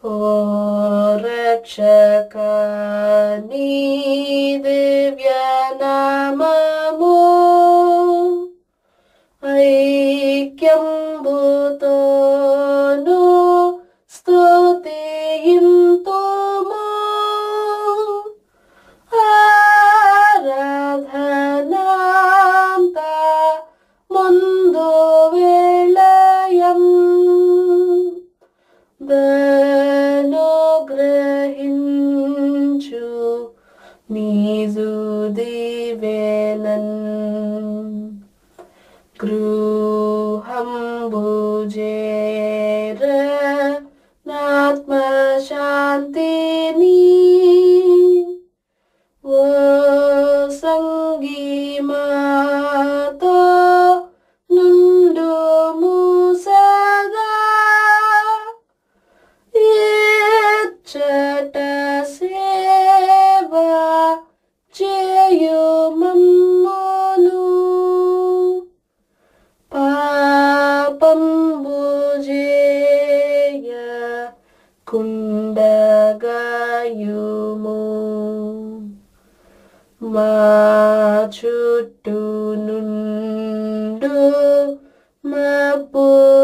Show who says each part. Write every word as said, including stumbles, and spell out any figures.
Speaker 1: ఓ రక్షక నీ దివ్య నామము ఐక్యంబుతోను స్తుతింతుము. ఆరాధనాంత ముందు వేళయం దనుగ్రహించు నీజు దివేనన్ గృహంబు చేర నాత్మశాంతిని ఓ సంగీమాతో నుండుము సదా. ఇచ్చట సేవ చేయుమమ్మును పాపంబు చేయ కుండగాయుము. మా చుట్టూ నుండు మబ్బు